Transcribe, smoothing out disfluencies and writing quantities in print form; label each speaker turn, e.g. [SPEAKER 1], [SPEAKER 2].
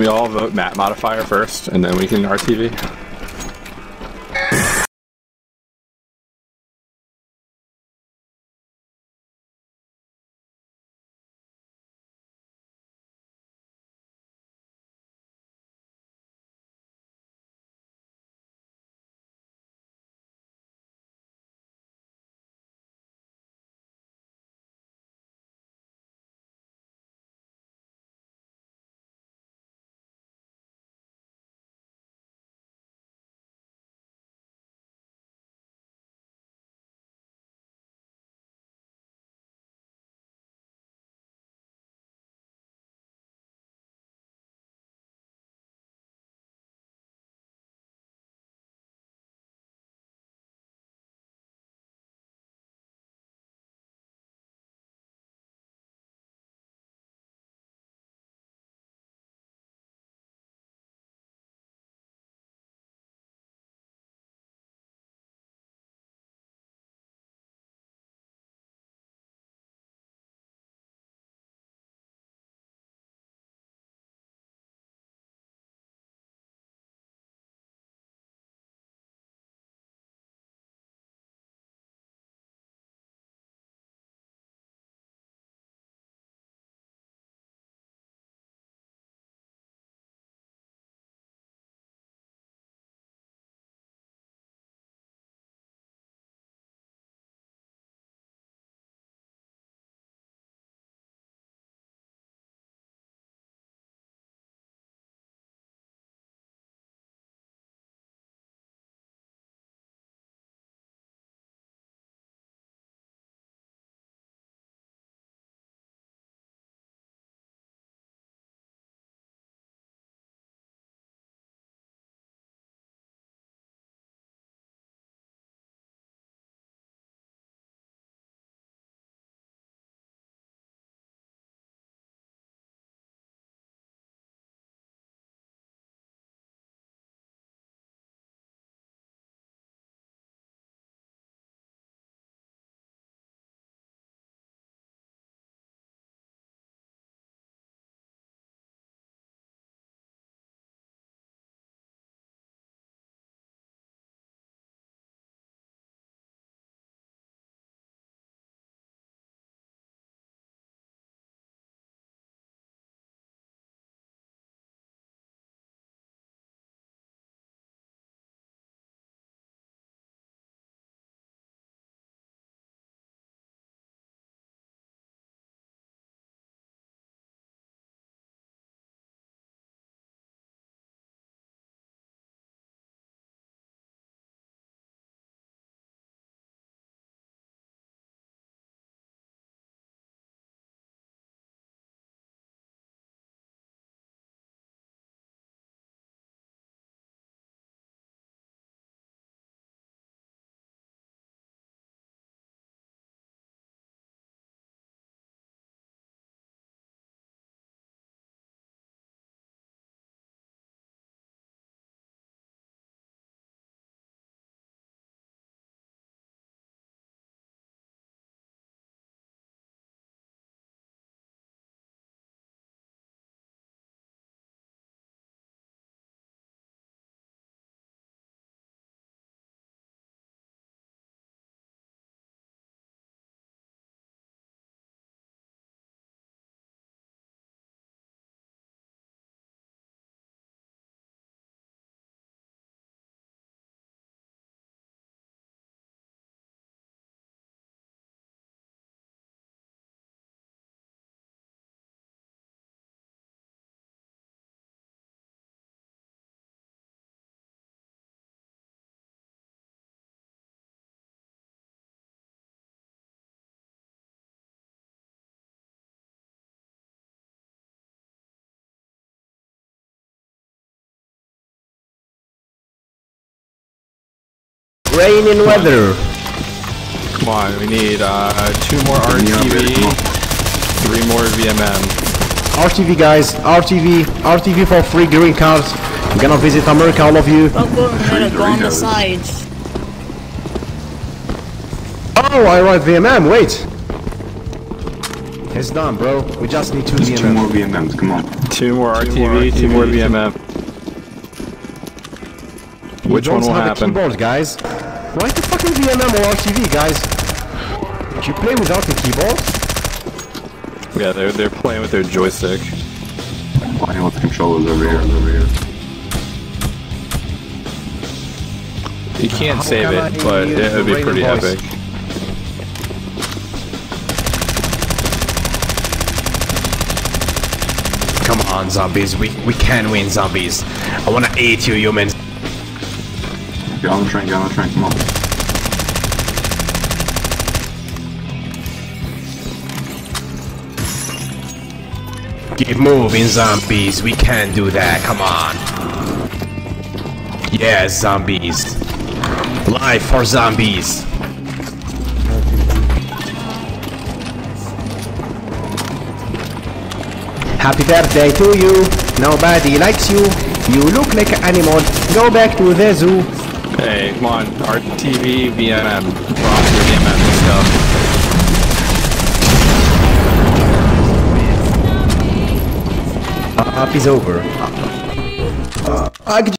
[SPEAKER 1] we all vote Matt modifier first, and then we can RTV?
[SPEAKER 2] Rain in weather.
[SPEAKER 1] Come on, we need 2 more RTV, 3 more VMM.
[SPEAKER 2] RTV guys, RTV for free green cards. I'm gonna visit America, all of you.
[SPEAKER 3] Go on the sides.
[SPEAKER 2] Oh, I write VMM, wait. It's done, bro. We just need 2 VMMs.
[SPEAKER 4] 2 more VMMs, come on.
[SPEAKER 1] 2 more RTV, 2 more VMM. Which one will happen?
[SPEAKER 2] Keyboards, guys. Why the fucking VMM or RTV, guys? Did you play without the keyboard?
[SPEAKER 1] Yeah, they're playing with their joystick.
[SPEAKER 4] Playing with the controllers over here.
[SPEAKER 1] You can't save it, but it would be pretty epic.
[SPEAKER 2] Come on, zombies. We can win, zombies. I wanna eat you, humans.
[SPEAKER 4] Get on the train, come on.
[SPEAKER 2] Keep moving, zombies. We can do that. Come on. Yes, zombies. Life for zombies. Happy birthday to you. Nobody likes you. You look like an animal. Go back to the zoo.
[SPEAKER 1] Hey, come on. RTV, VMM. Drop your VMM and stuff.
[SPEAKER 2] Up is over.